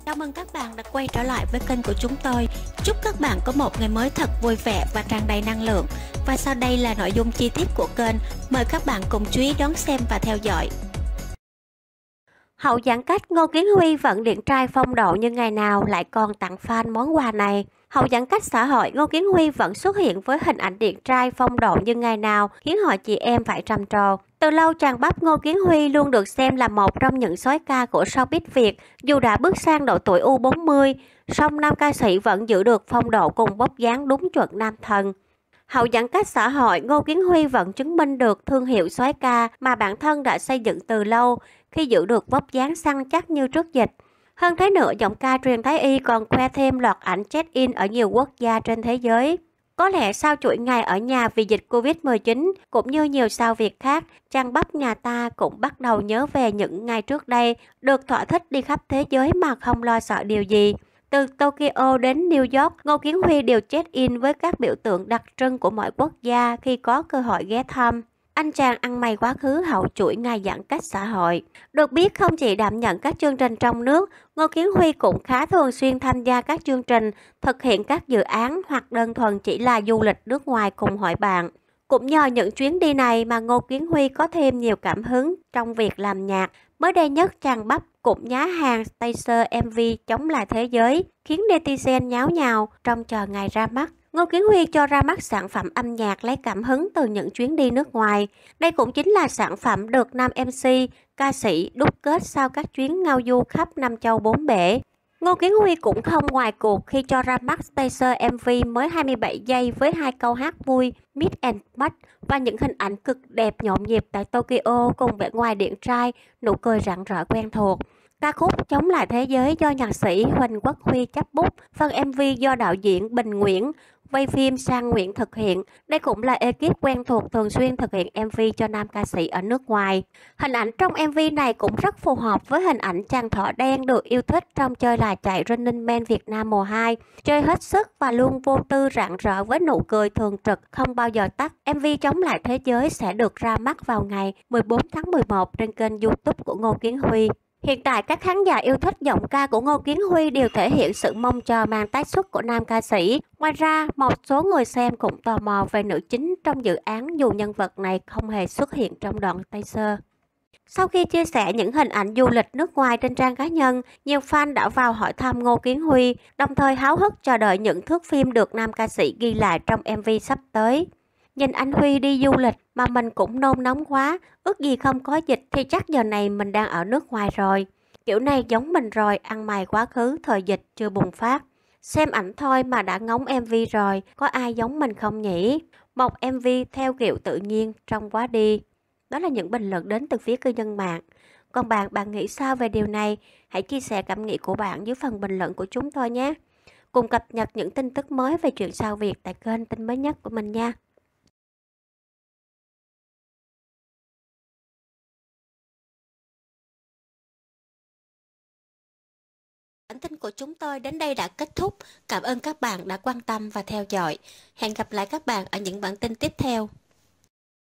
Chào mừng các bạn đã quay trở lại với kênh của chúng tôi. Chúc các bạn có một ngày mới thật vui vẻ và tràn đầy năng lượng. Và sau đây là nội dung chi tiết của kênh. Mời các bạn cùng chú ý đón xem và theo dõi. Hậu giãn cách, Ngô Kiến Huy vẫn điển trai phong độ như ngày nào lại còn tặng fan món quà này. Hậu giãn cách xã hội, Ngô Kiến Huy vẫn xuất hiện với hình ảnh điển trai phong độ như ngày nào, khiến họ chị em phải trầm trồ. Từ lâu chàng bắp Ngô Kiến Huy luôn được xem là một trong những soái ca của showbiz Việt. Dù đã bước sang độ tuổi U40, song nam ca sĩ vẫn giữ được phong độ cùng vóc dáng đúng chuẩn nam thần. Hậu giãn cách xã hội, Ngô Kiến Huy vẫn chứng minh được thương hiệu soái ca mà bản thân đã xây dựng từ lâu khi giữ được vóc dáng săn chắc như trước dịch. Hơn thế nữa, giọng ca truyền Thái Y còn khoe thêm loạt ảnh check-in ở nhiều quốc gia trên thế giới. Có lẽ sau chuỗi ngày ở nhà vì dịch Covid-19 cũng như nhiều sao việc khác, chàng bắp nhà ta cũng bắt đầu nhớ về những ngày trước đây được thỏa thích đi khắp thế giới mà không lo sợ điều gì. Từ Tokyo đến New York, Ngô Kiến Huy đều check-in với các biểu tượng đặc trưng của mọi quốc gia khi có cơ hội ghé thăm. Anh chàng ăn mày quá khứ hậu chuỗi ngày giãn cách xã hội. Được biết không chỉ đảm nhận các chương trình trong nước, Ngô Kiến Huy cũng khá thường xuyên tham gia các chương trình, thực hiện các dự án hoặc đơn thuần chỉ là du lịch nước ngoài cùng hội bạn. Cũng nhờ những chuyến đi này mà Ngô Kiến Huy có thêm nhiều cảm hứng trong việc làm nhạc. Mới đây nhất, chàng bắp cũng nhá hàng teaser MV chống lại thế giới, khiến netizen nháo nhào trong chờ ngày ra mắt. Ngô Kiến Huy cho ra mắt sản phẩm âm nhạc lấy cảm hứng từ những chuyến đi nước ngoài. Đây cũng chính là sản phẩm được nam MC, ca sĩ đúc kết sau các chuyến ngao du khắp năm châu bốn bể. Ngô Kiến Huy cũng không ngoài cuộc khi cho ra mắt teaser MV mới 27 giây với 2 câu hát vui, Mix and Match và những hình ảnh cực đẹp nhộn nhịp tại Tokyo cùng vẻ ngoài điển trai, nụ cười rạng rỡ quen thuộc. Ca khúc Chống lại thế giới do nhạc sĩ Huỳnh Quốc Huy chấp bút, phần MV do đạo diễn Bình Nguyễn, quay phim Sang Nguyễn thực hiện. Đây cũng là ekip quen thuộc thường xuyên thực hiện MV cho nam ca sĩ ở nước ngoài. Hình ảnh trong MV này cũng rất phù hợp với hình ảnh chàng thỏ đen được yêu thích trong chơi là chạy Running Man Việt Nam mùa 2. Chơi hết sức và luôn vô tư rạng rỡ với nụ cười thường trực không bao giờ tắt. MV Chống lại thế giới sẽ được ra mắt vào ngày 14 tháng 11 trên kênh YouTube của Ngô Kiến Huy. Hiện tại, các khán giả yêu thích giọng ca của Ngô Kiến Huy đều thể hiện sự mong chờ màn tái xuất của nam ca sĩ. Ngoài ra, một số người xem cũng tò mò về nữ chính trong dự án dù nhân vật này không hề xuất hiện trong đoạn teaser. Sau khi chia sẻ những hình ảnh du lịch nước ngoài trên trang cá nhân, nhiều fan đã vào hỏi thăm Ngô Kiến Huy, đồng thời háo hức chờ đợi những thước phim được nam ca sĩ ghi lại trong MV sắp tới. Nhìn anh Huy đi du lịch mà mình cũng nôn nóng quá, ước gì không có dịch thì chắc giờ này mình đang ở nước ngoài rồi. Kiểu này giống mình rồi, ăn mày quá khứ thời dịch chưa bùng phát. Xem ảnh thôi mà đã ngóng MV rồi, có ai giống mình không nhỉ? Một MV theo kiểu tự nhiên, trong quá đi. Đó là những bình luận đến từ phía cư dân mạng. Còn bạn nghĩ sao về điều này? Hãy chia sẻ cảm nghĩ của bạn dưới phần bình luận của chúng tôi nhé. Cùng cập nhật những tin tức mới về chuyện sao Việt tại kênh tin mới nhất của mình nha. Bản tin của chúng tôi đến đây đã kết thúc. Cảm ơn các bạn đã quan tâm và theo dõi. Hẹn gặp lại các bạn ở những bản tin tiếp theo.